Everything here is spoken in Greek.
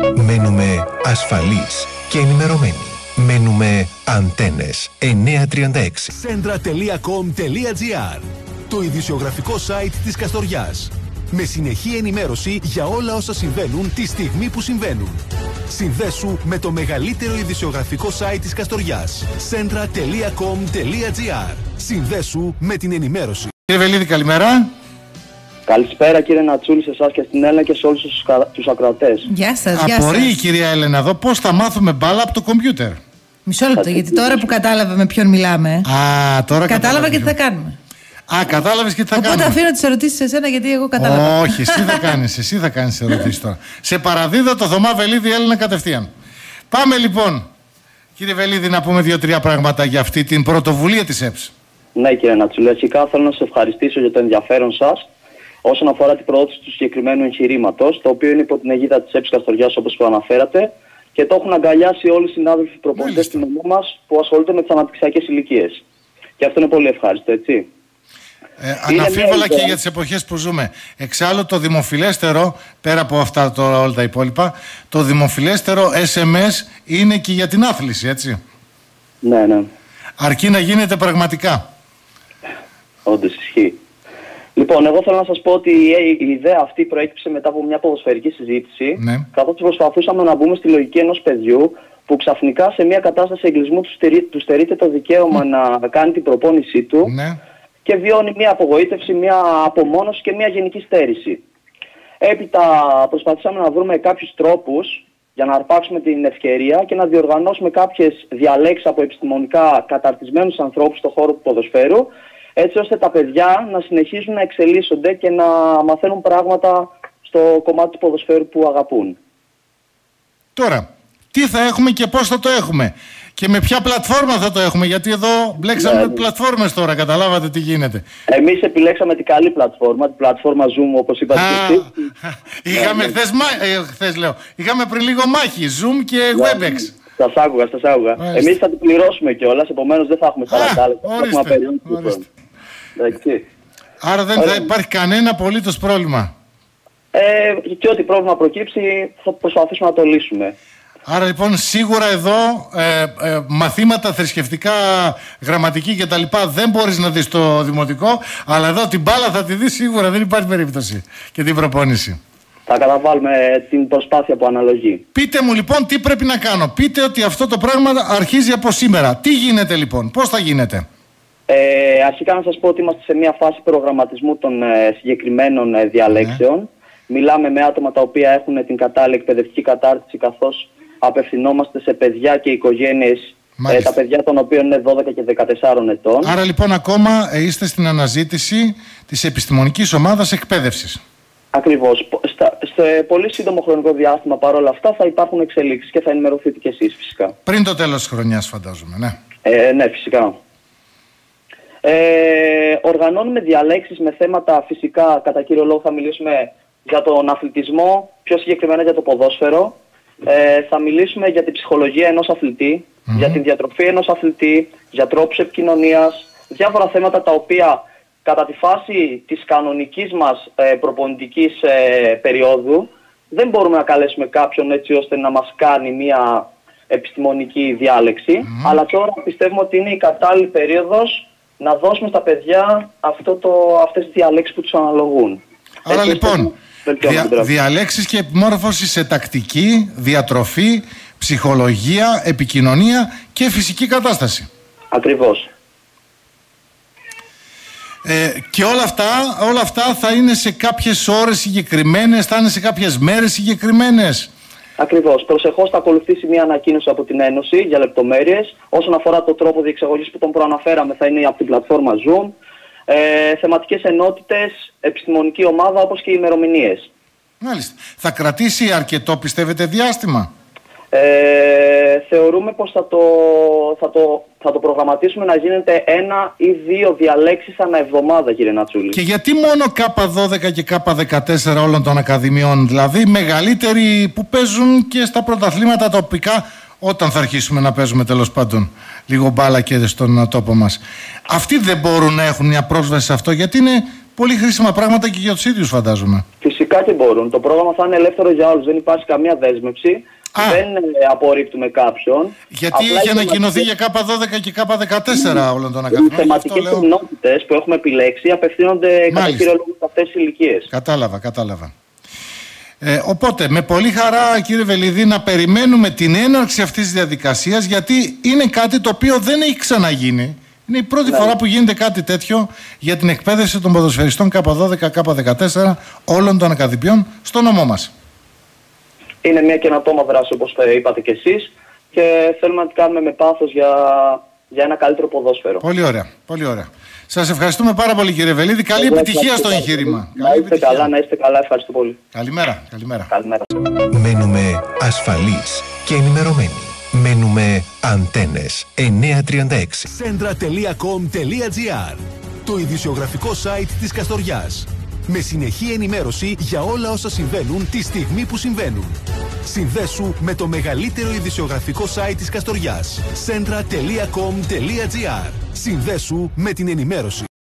Μένουμε ασφαλείς και ενημερωμένοι. Μένουμε Αντένες 936. Centra.com.gr, το ειδησιογραφικό site της Καστοριάς. Με συνεχή ενημέρωση για όλα όσα συμβαίνουν τη στιγμή που συμβαίνουν. Συνδέσου με το μεγαλύτερο ειδησιογραφικό site της Καστοριάς. Centra.com.gr. Συνδέσου με την ενημέρωση. Κύριε Βελίδη, καλημέρα. Καλησπέρα κύριε Νατσούλη, σε εσάς και στην Έλενα και σε όλους τους ακροατές. Γεια σας, γεια σας. Απορεί η κυρία Έλενα εδώ πώς θα μάθουμε μπάλα από το κομπιούτερ. Μισό λεπτό, γιατί τώρα που κατάλαβα με ποιον μιλάμε. Τώρα κατάλαβα και τι θα κάνουμε. Κατάλαβες και τι θα κάνουμε. Οπότε αφήνω τις ερωτήσεις σε εσένα, γιατί εγώ κατάλαβα. Όχι, εσύ θα κάνεις ερωτήσεις τώρα. Σε παραδίδω το Θωμά Βελίδη Έλενα κατευθείαν. Πάμε λοιπόν, κύριε Βελίδη, να πούμε 2-3 πράγματα για αυτή την πρωτοβουλία της ΕΠΣ. Ναι κύριε Νατσούλη, αρχικά θέλω να σας ευχαριστήσω για το ενδιαφέρον σας όσον αφορά την προώθηση του συγκεκριμένου εγχειρήματος, το οποίο είναι υπό την αιγίδα της ΕΠΣ Καστοριάς, όπως προαναφέρατε, και το έχουν αγκαλιάσει όλοι οι συνάδελφοι προπονητές στην ομάδα μας που ασχολούνται με τις αναπτυξιακές ηλικίες. Και αυτό είναι πολύ ευχάριστο, έτσι. Αναμφίβολα και για τις εποχές που ζούμε. Εξάλλου το δημοφιλέστερο, πέρα από αυτά τώρα όλα τα υπόλοιπα, το δημοφιλέστερο SMS είναι και για την άθληση, έτσι. Ναι, ναι. Αρκεί να γίνεται πραγματικά. Όντως ισχύει. Λοιπόν, εγώ θέλω να σας πω ότι η ιδέα αυτή προέκυψε μετά από μια ποδοσφαιρική συζήτηση, ναι, καθώς προσπαθούσαμε να μπούμε στη λογική ενός παιδιού που ξαφνικά σε μια κατάσταση εγκλισμού του στερείται το δικαίωμα να κάνει την προπόνησή του, ναι, και βιώνει μια απογοήτευση, μια απομόνωση και μια γενική στέρηση. Έπειτα προσπαθήσαμε να βρούμε κάποιους τρόπους για να αρπάξουμε την ευκαιρία και να διοργανώσουμε κάποιες διαλέξεις από επιστημονικά καταρτισμένους ανθρώπους στον χώρο του ποδοσφαίρου, έτσι ώστε τα παιδιά να συνεχίζουν να εξελίσσονται και να μαθαίνουν πράγματα στο κομμάτι του ποδοσφαίρου που αγαπούν. Τώρα, τι θα έχουμε και πώς θα το έχουμε και με ποια πλατφόρμα θα το έχουμε, γιατί εδώ μπλέξαμε πλατφόρμες τώρα, καταλάβατε τι γίνεται. Εμείς επιλέξαμε την καλή πλατφόρμα, την πλατφόρμα Zoom, όπως είπατε και εσείς. Είχαμε είχαμε πριν λίγο μάχη, Zoom και WebEx. Σας άκουγα. Εμείς θα την πληρώσουμε κιόλας, επομένως δεν θα έχουμε παρακάλεσα. Άρα δεν θα υπάρχει κανένα απολύτως πρόβλημα. Και ό,τι πρόβλημα προκύψει θα προσπαθήσουμε να το λύσουμε. Άρα λοιπόν σίγουρα εδώ μαθήματα θρησκευτικά, γραμματική και τα λοιπά δεν μπορείς να δεις στο δημοτικό, αλλά εδώ την μπάλα θα τη δεις σίγουρα, δεν υπάρχει περίπτωση, και την προπόνηση. Θα καταβάλουμε την προσπάθεια που αναλογεί. Πείτε μου λοιπόν τι πρέπει να κάνω. Πείτε ότι αυτό το πράγμα αρχίζει από σήμερα. Τι γίνεται λοιπόν, πώς θα γίνεται? Αρχικά να σας πω ότι είμαστε σε μια φάση προγραμματισμού των συγκεκριμένων διαλέξεων. Ναι. Μιλάμε με άτομα τα οποία έχουν την κατάλληλη εκπαιδευτική κατάρτιση, καθώς απευθυνόμαστε σε παιδιά και οικογένειες, τα παιδιά των οποίων είναι 12 και 14 ετών. Άρα λοιπόν ακόμα είστε στην αναζήτηση της επιστημονικής ομάδας εκπαίδευσης. Ακριβώς. Σε πολύ σύντομο χρονικό διάστημα παρόλα αυτά θα υπάρχουν εξελίξεις και θα ενημερωθείτε κι εσείς φυσικά. Πριν το τέλος της χρονιάς φαντάζομαι, ναι. Ναι, φυσικά. Οργανώνουμε διαλέξεις με θέματα, φυσικά κατά κύριο λόγο θα μιλήσουμε για τον αθλητισμό, πιο συγκεκριμένα για το ποδόσφαιρο. Θα μιλήσουμε για την ψυχολογία ενός αθλητή, για την διατροφή ενός αθλητή, για τρόπους επικοινωνίας, διάφορα θέματα τα οποία κατά τη φάση της κανονικής μας προπονητικής περίοδου δεν μπορούμε να καλέσουμε κάποιον έτσι ώστε να μας κάνει μια επιστημονική διάλεξη, αλλά τώρα πιστεύουμε ότι είναι η κατάλληλη περίοδος να δώσουμε στα παιδιά αυτές τις διαλέξεις που τους αναλογούν. Άρα λοιπόν, διαλέξεις και επιμόρφωση σε τακτική, διατροφή, ψυχολογία, επικοινωνία και φυσική κατάσταση. Ακριβώς. Και όλα αυτά θα είναι σε κάποιες ώρες συγκεκριμένες, θα είναι σε κάποιες μέρες συγκεκριμένες. Ακριβώς. Προσεχώς θα ακολουθήσει μια ανακοίνωση από την Ένωση για λεπτομέρειες. Όσον αφορά το τρόπο διεξαγωγής που τον προαναφέραμε, θα είναι από την πλατφόρμα Zoom. Θεματικές ενότητες, επιστημονική ομάδα, όπως και οι ημερομηνίες. Μάλιστα. Θα κρατήσει αρκετό, πιστεύετε, διάστημα? Θεωρούμε πως θα το προγραμματίσουμε να γίνεται 1 ή 2 διαλέξεις ανά εβδομάδα, κύριε Νατσούλη. Και γιατί μόνο K12 και K14 όλων των ακαδημιών, δηλαδή μεγαλύτεροι που παίζουν και στα πρωταθλήματα τοπικά, όταν θα αρχίσουμε να παίζουμε τέλος πάντων λίγο μπάλα και στον τόπο μας, αυτοί δεν μπορούν να έχουν μια πρόσβαση σε αυτό, γιατί είναι πολύ χρήσιμα πράγματα και για τους ίδιους, φαντάζομαι. Φυσικά και μπορούν. Το πρόγραμμα θα είναι ελεύθερο για όλους. Δεν υπάρχει καμία δέσμευση. Δεν απορρίπτουμε κάποιον. Γιατί είχε ανακοινωθεί για K12 και K14 όλων των ακαδημιών. Οι θεματικές ενότητες που έχουμε επιλέξει απευθύνονται κατά κύριο λόγο σε αυτές τις ηλικίες. Κατάλαβα. Οπότε, με πολύ χαρά, κύριε Βελίδη, να περιμένουμε την έναρξη αυτής της διαδικασίας, γιατί είναι κάτι το οποίο δεν έχει ξαναγίνει. Είναι η πρώτη φορά που γίνεται κάτι τέτοιο για την εκπαίδευση των ποδοσφαιριστών K12, K14 όλων των ακαδημιών στο νομό μας. Είναι μια καινοτόμα δράση, όπως είπατε κι εσείς, και θέλουμε να την κάνουμε με πάθος για ένα καλύτερο ποδόσφαιρο. Πολύ ωραία. Σας ευχαριστούμε πάρα πολύ, κύριε Βελίδη. Καλή επιτυχία στο εγχείρημα. Να είστε καλά. Ευχαριστώ πολύ. Καλημέρα. Μένουμε ασφαλείς και ενημερωμένοι. Μένουμε Αντένες 936. Centra.com.gr, το ειδησιογραφικό site της Καστοριάς. Με συνεχή ενημέρωση για όλα όσα συμβαίνουν τη στιγμή που συμβαίνουν. Συνδέσου με το μεγαλύτερο ειδησιογραφικό site της Καστοριάς. Centra.com.gr. Συνδέσου με την ενημέρωση.